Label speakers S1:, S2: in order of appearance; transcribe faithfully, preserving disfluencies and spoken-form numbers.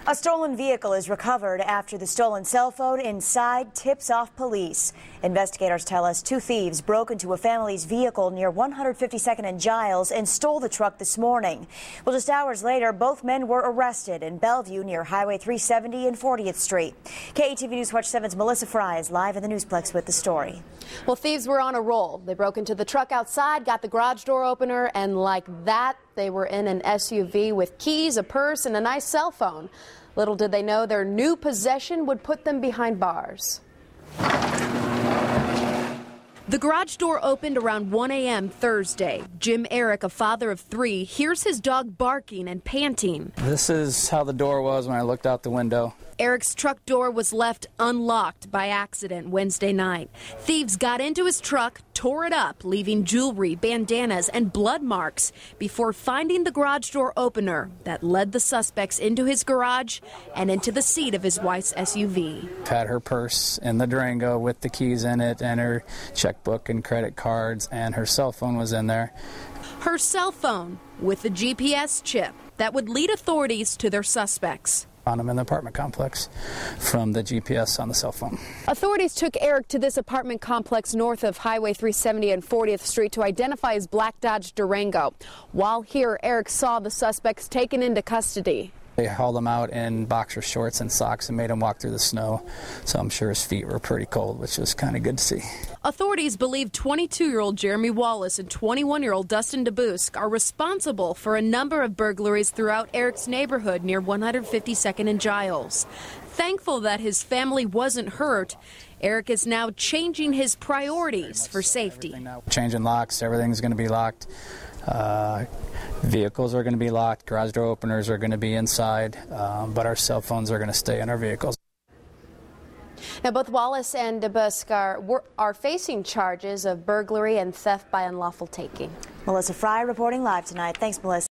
S1: A stolen vehicle is recovered after the stolen cell phone inside tips off police. Investigators tell us two thieves broke into a family's vehicle near one hundred fifty-second and Giles and stole the truck this morning. Well, just hours later, both men were arrested in Bellevue near Highway three seventy and fortieth Street. K E T V News Watch seven's Melissa Fry is live in the Newsplex with the story.
S2: Well, thieves were on a roll. They broke into the truck outside, got the garage door opener, and like that, they were in an S U V with keys, a purse, and a nice cell phone. Little did they know their new possession would put them behind bars. The garage door opened around one A M Thursday. Jim Eric, a father of three, hears his dog barking and panting.
S3: This is how the door was when I looked out the window.
S2: Eric's truck door was left unlocked by accident Wednesday night. Thieves got into his truck, tore it up, leaving jewelry, bandanas, and blood marks before finding the garage door opener that led the suspects into his garage and into the seat of his wife's S U V.
S3: Had her purse in the Durango with the keys in it and her checkbook and credit cards, and her cell phone was in there.
S2: Her cell phone with a G P S chip that would lead authorities to their suspects.
S3: Found him in the apartment complex from the G P S on the cell phone.
S2: Authorities took Eric to this apartment complex north of Highway three seventy and fortieth Street to identify his black Dodge Durango. While here, Eric saw the suspects taken into custody.
S3: They hauled him out in boxer shorts and socks and made him walk through the snow, so I'm sure his feet were pretty cold, which was kind of good to see.
S2: Authorities believe twenty-two-year-old Jeremy Wallace and twenty-one-year-old Dustin DeBusk are responsible for a number of burglaries throughout Eric's neighborhood near one hundred fifty-second and Giles. Thankful that his family wasn't hurt, Eric is now changing his priorities for safety.
S3: Changing locks, everything's going to be locked. Uh, vehicles are going to be locked, garage door openers are going to be inside, um, but our cell phones are going to stay in our vehicles.
S2: Now, both Wallace and DeBusk are, were, are facing charges of burglary and theft by unlawful taking.
S1: Melissa Fry reporting live tonight. Thanks, Melissa.